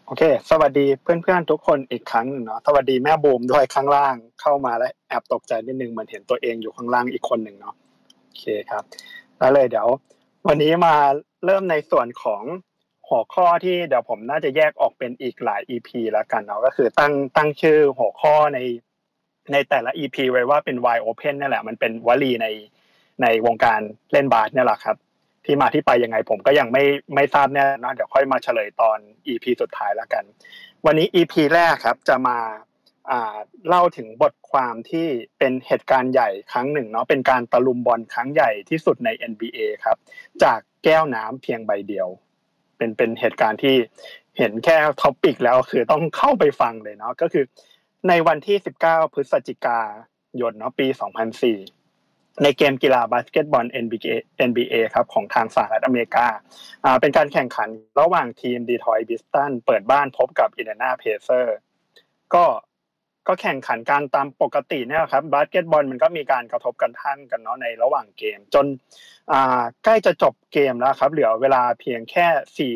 โอเคสวัสดีเพื่อนๆทุกคนอีกครั้งหนึ่งเนาะสวัสดีแม่บูมด้วยข้างล่างเข้ามาแล้วแอบตกใจนิดนึงเหมือนเห็นตัวเองอยู่ข้างล่างอีกคนหนึ่งเนาะโอเคครับแล้วเลยเดี๋ยววันนี้มาเริ่มในส่วนของหัวข้อที่เดี๋ยวผมน่าจะแยกออกเป็นอีกหลาย EP แล้วกันเนาะก็คือตั้งชื่อหัวข้อในแต่ละ EP ไว้ว่าเป็น Wide Open นี่แหละมันเป็นวลีในวงการเล่นบาสเนี่ยแหละครับที่มาที่ไปยังไงผมก็ยังไม่ทราบแน่นะเดี๋ยวค่อยมาเฉลยตอน EP สุดท้ายแล้วกันวันนี้ EP แรกครับจะมาเล่าถึงบทความที่เป็นเหตุการณ์ใหญ่ครั้งหนึ่งเนาะเป็นการตะลุมบอลครั้งใหญ่ที่สุดใน NBA ครับจากแก้วน้ำเพียงใบเดียวเป็นเหตุการณ์ที่เห็นแค่ท็อปิกแล้วคือต้องเข้าไปฟังเลยเนาะก็คือในวันที่19พฤศจิกายนเนาะปี2004ในเกมกีฬาบาสเกตบอล NBA ครับของทางสหรัฐอเมริกาเป็นการแข่งขันระหว่างทีมดีทรอยต์พิสตันเปิดบ้านพบกับอินเดียนาเพเซอร์ก็แข่งขันกันตามปกติเนี่ยครับบาสเกตบอลมันก็มีการกระทบกระทั่งกันเนาะในระหว่างเกมจนใกล้จะจบเกมแล้วครับเหลือเวลาเพียงแค่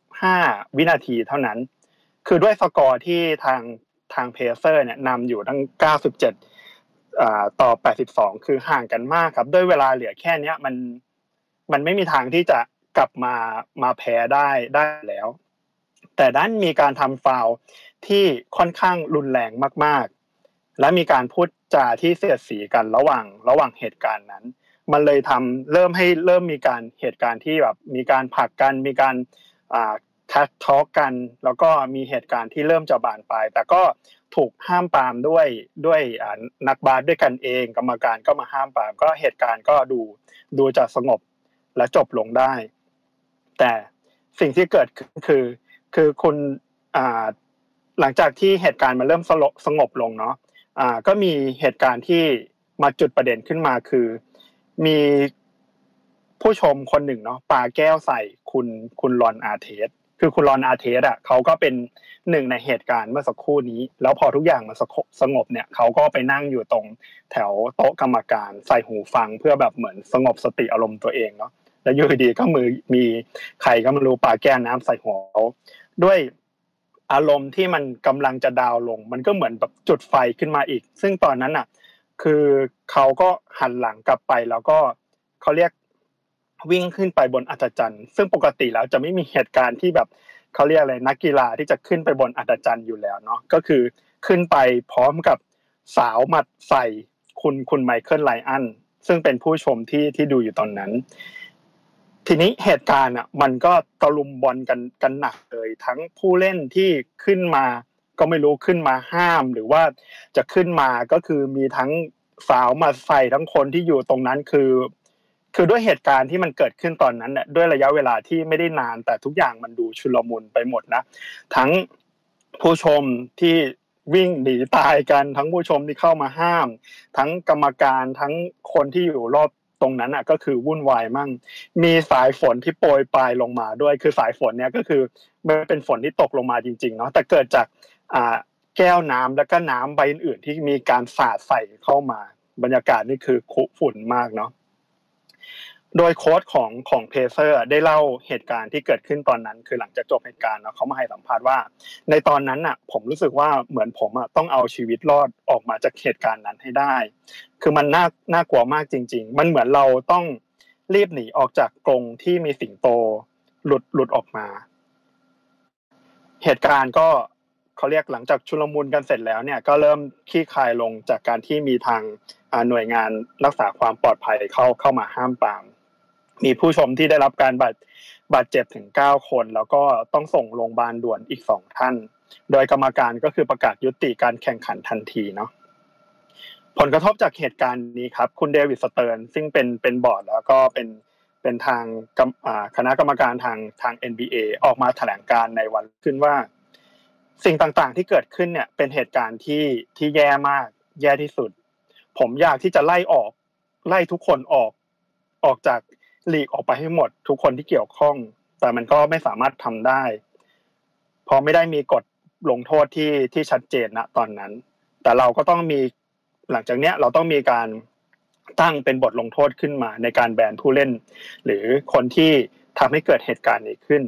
45วินาทีเท่านั้นคือด้วยสกอร์ที่ทางเพเซอร์เนี่ยนำอยู่ทั้ง97ต่อ82คือห่างกันมากครับด้วยเวลาเหลือแค่นี้มันไม่มีทางที่จะกลับมาแพ้ได้แล้วแต่ด้านมีการทำฟาวล์ที่ค่อนข้างรุนแรงมากๆและมีการพูดจาที่เสียดสีกันระหว่างเหตุการณ์นั้นมันเลยเริ่มมีการเหตุการณ์ที่แบบมีการผลักกันมีการทักทอล์กกันแล้วก็มีเหตุการณ์ที่เริ่มจะบานปลายแต่ก็ถูกห้ามปรามด้วยนักบาสด้วยกันเองกรรมการก็มาห้ามปรามก็เหตุการณ์ก็ดูจะสงบและจบลงได้แต่สิ่งที่เกิดขึ้นคือคุณหลังจากที่เหตุการณ์มันเริ่มสงบลงเนาะก็มีเหตุการณ์ที่มาจุดประเด็นขึ้นมาคือมีผู้ชมคนหนึ่งเนาะปาแก้วใส่คุณรอนอาร์เทสคือคุณรอนอาร์เทสอ่ะเขาก็เป็นหนึ่งในเหตุการณ์เมื่อสักครู่นี้แล้วพอทุกอย่างมันสงบเนี่ยเขาก็ไปนั่งอยู่ตรงแถวโต๊ะกรรมการใส่หูฟังเพื่อแบบเหมือนสงบสติอารมณ์ตัวเองเนาะแล้วอยู่ดีก็มีใครก็ไม่รู้ปาแก้วน้ำใส่หัวเขาด้วยอารมณ์ที่มันกำลังจะดาวลงมันก็เหมือนแบบจุดไฟขึ้นมาอีกซึ่งตอนนั้นอ่ะคือเขาก็หันหลังกลับไปแล้วก็เขาเรียกวิ่งขึ้นไปบนอัศจรรย์ซึ่งปกติแล้วจะไม่มีเหตุการณ์ที่แบบเขาเรียกอะไรนักกีฬาที่จะขึ้นไปบนอัศจรรย์อยู่แล้วเนาะก็คือขึ้นไปพร้อมกับสาวหมัดใส่คุณไมเคิลไลอันซึ่งเป็นผู้ชมที่ดูอยู่ตอนนั้นทีนี้เหตุการณ์อ่ะมันก็ตะลุมบอลกันหนักเลยทั้งผู้เล่นที่ขึ้นมาก็ไม่รู้ขึ้นมาห้ามหรือว่าจะขึ้นมาก็คือมีทั้งสาวมาใส่ทั้งคนที่อยู่ตรงนั้นคือด้วยเหตุการณ์ที่มันเกิดขึ้นตอนนั้นเนี่ยด้วยระยะเวลาที่ไม่ได้นานแต่ทุกอย่างมันดูชุลมุนไปหมดนะทั้งผู้ชมที่วิ่งหนีตายกันทั้งผู้ชมที่เข้ามาห้ามทั้งกรรมการทั้งคนที่อยู่รอบตรงนั้นอ่ะก็คือวุ่นวายมั่งมีสายฝนที่โปรยปลายลงมาด้วยคือสายฝนเนี่ยก็คือมันเป็นฝนที่ตกลงมาจริงๆเนาะแต่เกิดจากแก้วน้ำแล้วก็น้ำใบอื่นๆที่มีการสาดใส่เข้ามาบรรยากาศนี่คือคุฝุ่นมากเนาะโดยโค้ชของเพเซอร์ได้เล่าเหตุการณ์ที่เกิดขึ้นตอนนั้นคือหลังจากจบเหตุการณ์เนาะเขามาให้สัมภาษณ์ว่าในตอนนั้นน่ะผมรู้สึกว่าเหมือนผมอ่ะต้องเอาชีวิตรอดออกมาจากเหตุการณ์นั้นให้ได้คือมันน่ากลัวมากจริงๆมันเหมือนเราต้องรีบหนีออกจากกรงที่มีสิงโตหลุดออกมาเหตุการณ์ก็เขาเรียกหลังจากชุลมุนกันเสร็จแล้วเนี่ยก็เริ่มคลี่คลายลงจากการที่มีทางหน่วยงานรักษาความปลอดภัยเข้ามาห้ามปรามมีผู้ชมที่ได้รับการบาดเจ็บถึง9คนแล้วก็ต้องส่งโรงพยาบาลด่วนอีก2ท่านโดยกรรมการก็คือประกาศยุติการแข่งขันทันทีเนาะผลกระทบจากเหตุการณ์นี้ครับคุณเดวิดสเติร์นซึ่งเป็นบอร์ดแล้วก็เป็นทางคณะกรรมการทาง NBA ออกมาแถลงการในวันขึ้นว่าสิ่งต่างๆที่เกิดขึ้นเนี่ยเป็นเหตุการณ์ที่แย่มากแย่ที่สุดผมอยากที่จะไล่ทุกคนออกจากลีกออกไปให้หมดทุกคนที่เกี่ยวข้องแต่มันก็ไม่สามารถทำได้เพราะไม่ได้มีกฎลงโทษที่ชัดเจนณตอนนั้นแต่เราก็ต้องมีหลังจากเนี้ยเราต้องมีการตั้งเป็นบทลงโทษขึ้นมาในการแบนผู้เล่นหรือคนที่ทำให้เกิดเหตุการณ์นี้ขึ้น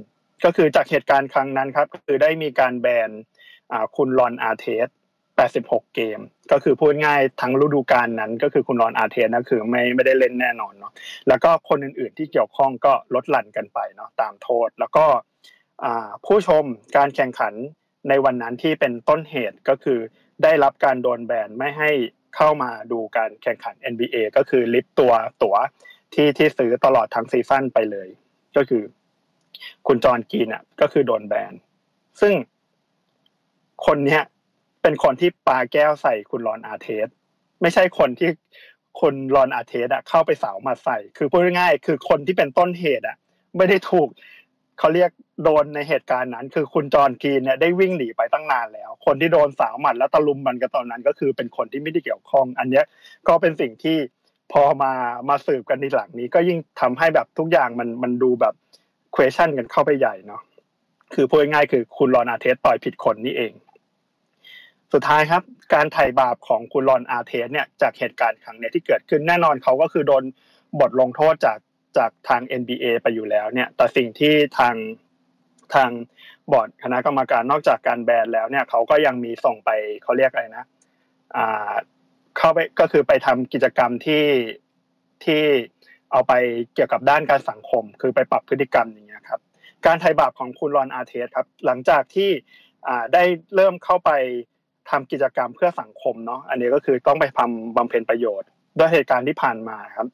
ก็คือจากเหตุการณ์ครั้งนั้นครับก็คือได้มีการแบนคุณรอนอาร์เทส86เกมก็คือพูดง่ายทั้งฤดูกาลนั้นก็คือคุณรอนอาร์เทสนะคือไม่ได้เล่นแน่นอนเนาะแล้วก็คนอื่นๆที่เกี่ยวข้องก็ลดหลั่นกันไปเนาะตามโทษแล้วก็ผู้ชมการแข่งขันในวันนั้นที่เป็นต้นเหตุก็คือได้รับการโดนแบนไม่ให้เข้ามาดูการแข่งขัน NBA ก็คือลิฟต์ตั๋วที่ซื้อตลอดทั้งซีซั่นไปเลยก็คือคุณจอห์นกรีนก็คือโดนแบนซึ่งคนเนี้ยเป็นคนที่ปาแก้วใส่คุณรอนอาร์เทสไม่ใช่คนที่คุณรอนอาร์เทสเข้าไปสาวมาใส่คือพูดง่ายๆคือคนที่เป็นต้นเหตุไม่ได้ถูกเขาเรียกโดนในเหตุการณ์นั้นคือคุณจอห์นกรีนเนี่ยได้วิ่งหนีไปตั้งนานแล้วคนที่โดนสาวหมัดแล้วตะลุมมันกันตอนนั้นก็คือเป็นคนที่ไม่ได้เกี่ยวข้องอันเนี้ยก็เป็นสิ่งที่พอมาสืบกันในหลังนี้ก็ยิ่งทำให้แบบทุกอย่างมันดูแบบ question กันเข้าไปใหญ่เนาะคือพูดง่ายๆคือคุณรอนอาร์เทสต่อยผิดคนนี่เองสุดท้ายครับการไถ่บาปของคุณรอนอาร์เทสเนี่ยจากเหตุการณ์ครั้งนี้ที่เกิดขึ้นแน่นอนเขาก็คือโดนบทลงโทษจากทาง NBA ไปอยู่แล้วเนี่ยแต่สิ่งที่ทางบอร์ดคณะกรรมการนอกจากการแบนแล้วเนี่ยเขาก็ยังมีส่งไปเขาเรียกอะไรนะเข้าไปก็คือไปทำกิจกรรมที่เอาไปเกี่ยวกับด้านการสังคมคือไปปรับพฤติกรรมอย่างเงี้ยครับการไถ่บาปของคุณรอนอาร์เทสครับหลังจากที่ได้เริ่มเข้าไปทำกิจกรรมเพื่อสังคมเนาะอันนี้ก็คือต้องไปบำเพ็ญประโยชน์ด้วยเหตุการณ์ที่ผ่านมาครับ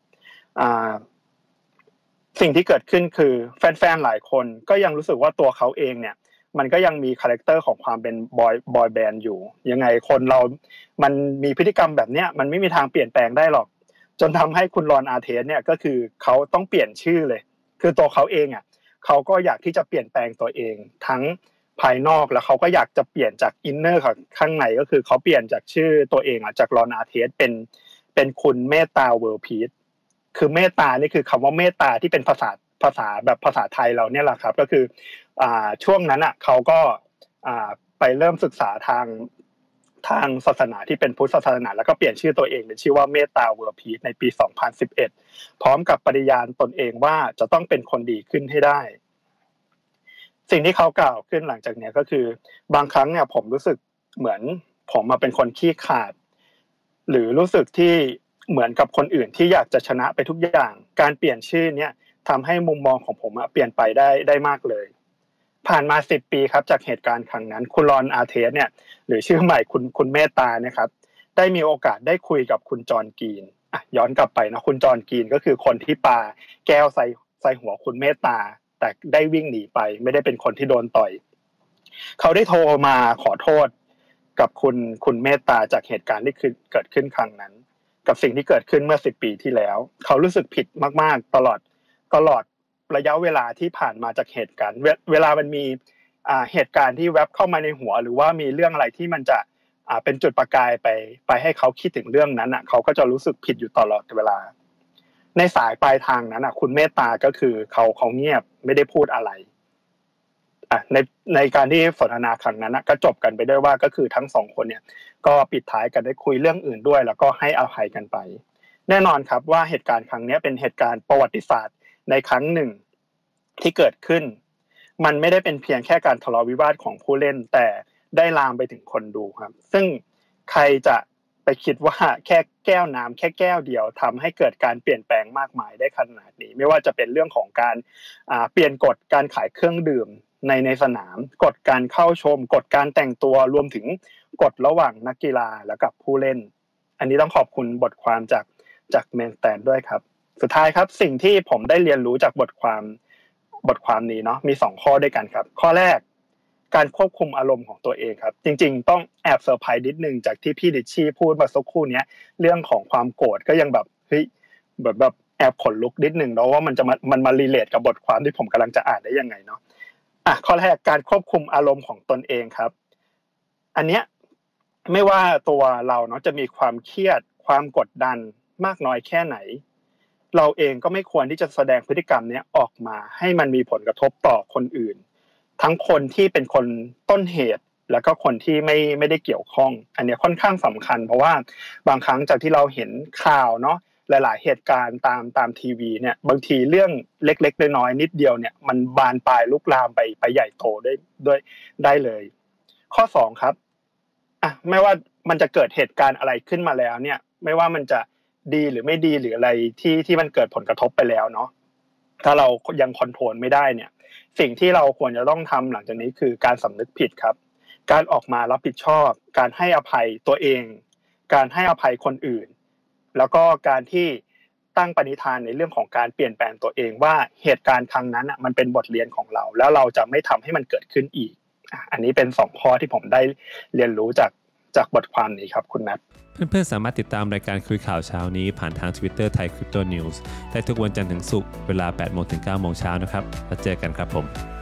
สิ่งที่เกิดขึ้นคือแฟนๆหลายคนก็ยังรู้สึกว่าตัวเขาเองเนี่ยมันก็ยังมีคาแรคเตอร์ของความเป็นบอยแบนด์อยู่ยังไงคนเรามันมีพฤติกรรมแบบเนี้ยมันไม่มีทางเปลี่ยนแปลงได้หรอกจนทำให้คุณรอนอาร์เทสเนี่ยก็คือเขาต้องเปลี่ยนชื่อเลยคือตัวเขาเองเขาก็อยากที่จะเปลี่ยนแปลงตัวเองทั้งภายนอกแล้วเขาก็อยากจะเปลี่ยนจากอินเนอร์ข้างในก็คือเขาเปลี่ยนจากชื่อตัวเองจากรอนอาร์เทสเป็นคุณเมตตาเวิลด์พีซคือเมตตานี่คือคำว่าเมตตาที่เป็นภาษาแบบภาษาไทยเราเนี่ยแหละครับก็คือช่วงนั้นเขาก็ไปเริ่มศึกษาทางศาสนาที่เป็นพุทธศาสนาแล้วก็เปลี่ยนชื่อตัวเองเป็นชื่อว่าเมตตาเวิลด์พีซในปี2011พร้อมกับปฏิญาณตนเองว่าจะต้องเป็นคนดีขึ้นให้ได้สิ่งที่เขากล่าวขึ้นหลังจากนี้ก็คือบางครั้งเนี่ยผมรู้สึกเหมือนผมมาเป็นคนขี้ขลาดหรือรู้สึกที่เหมือนกับคนอื่นที่อยากจะชนะไปทุกอย่างการเปลี่ยนชื่อเนี่ยทำให้มุมมองของผมเปลี่ยนไปได้มากเลยผ่านมา10ปีครับจากเหตุการณ์ครั้งนั้นคุณรอนอาร์เทสเนี่ยหรือชื่อใหม่คุณเมตตานะครับได้มีโอกาสได้คุยกับคุณจอห์นกรีนย้อนกลับไปนะคุณจอห์นกรีนก็คือคนที่ปาแก้วใส่หัวคุณเมตตาแต่ได้วิ่งหนีไปไม่ได้เป็นคนที่โดนต่อยเขาได้โทรมาขอโทษกับคุณเมตตาจากเหตุการณ์ที่เกิดขึ้นครั้งนั้นกับสิ่งที่เกิดขึ้นเมื่อ10ปีที่แล้วเขารู้สึกผิดมากๆตลอดระยะเวลาที่ผ่านมาจากเหตุการณ์เวลามันมีเหตุการณ์ที่แวบเข้ามาในหัวหรือว่ามีเรื่องอะไรที่มันจะเป็นจุดประกายไปให้เขาคิดถึงเรื่องนั้นเขาก็จะรู้สึกผิดอยู่ตลอดเวลาในสายปลายทางนั้นคุณเมตตาก็คือเขาเงียบไม่ได้พูดอะไรในการที่สนทนาครั้งนั้นก็จบกันไปด้วยว่าก็คือทั้งสองคนเนี่ยก็ปิดท้ายกันได้คุยเรื่องอื่นด้วยแล้วก็ให้อภัยกันไปแน่นอนครับว่าเหตุการณ์ครั้งนี้เป็นเหตุการณ์ประวัติศาสตร์ในครั้งหนึ่งที่เกิดขึ้นมันไม่ได้เป็นเพียงแค่การทะเลาะวิวาทของผู้เล่นแต่ได้ลามไปถึงคนดูครับซึ่งใครจะไปคิดว่าแค่แก้วน้ำแค่แก้วเดียวทำให้เกิดการเปลี่ยนแปลงมากมายได้ขนาดนี้ไม่ว่าจะเป็นเรื่องของการเปลี่ยนกฎการขายเครื่องดื่มในสนามกฎการเข้าชมกฎการแต่งตัวรวมถึงกฎระหว่างนักกีฬาและกับผู้เล่นอันนี้ต้องขอบคุณบทความจากเมนสแตนด้วยครับสุดท้ายครับสิ่งที่ผมได้เรียนรู้จากบทความนี้เนาะมี2ข้อด้วยกันครับข้อแรกการควบคุมอารมณ์ของตัวเองครับจริงๆต้องแอบเซอร์ไพรส์นิดนึงจากที่พี่ดิชชี่พูดมาสักครู่นี้เรื่องของความโกรธก็ยังแบบเฮ้ยแบบแอบขนลุกนิดนึงเนาะว่ามันมารีเลทกับบทความที่ผมกำลังจะอ่านได้ยังไงเนาะข้อแรกการควบคุมอารมณ์ของตนเองครับอันเนี้ยไม่ว่าตัวเราเนาะจะมีความเครียดความกดดันมากน้อยแค่ไหนเราเองก็ไม่ควรที่จะแสดงพฤติกรรมนี้ออกมาให้มันมีผลกระทบต่อคนอื่นทั้งคนที่เป็นคนต้นเหตุแล้วก็คนที่ไม่ได้เกี่ยวข้องอันนี้ค่อนข้างสำคัญเพราะว่าบางครั้งจากที่เราเห็นข่าวเนาะหลายๆเหตุการณ์ตามทีวีเนี่ยบางทีเรื่องเล็กๆน้อยๆนิดเดียวเนี่ยมันบานปลายลุกลามไปใหญ่โตได้เลยข้อ2ครับไม่ว่ามันจะเกิดเหตุการณ์อะไรขึ้นมาแล้วเนี่ยไม่ว่ามันจะดีหรือไม่ดีหรืออะไรที่มันเกิดผลกระทบไปแล้วเนาะถ้าเรายังคอนโทรลไม่ได้เนี่ยสิ่งที่เราควรจะต้องทำหลังจากนี้คือการสำนึกผิดครับการออกมารับผิดชอบการให้อภัยตัวเองการให้อภัยคนอื่นแล้วก็การที่ตั้งปณิธานในเรื่องของการเปลี่ยนแปลงตัวเองว่าเหตุการณ์ครั้งนั้นมันเป็นบทเรียนของเราแล้วเราจะไม่ทำให้มันเกิดขึ้นอีกอันนี้เป็น2ข้อที่ผมได้เรียนรู้จากบทความนี้ครับคุณนัทเพื่อนๆสามารถติดตามรายการคุยข่าวเช้านี้ผ่านทาง Twitter Thai Crypto News ได้ทุกวันจันทร์ถึงศุกร์เวลา 8:00 น. ถึง 9:00 น. นะครับแล้วเจอกันครับผม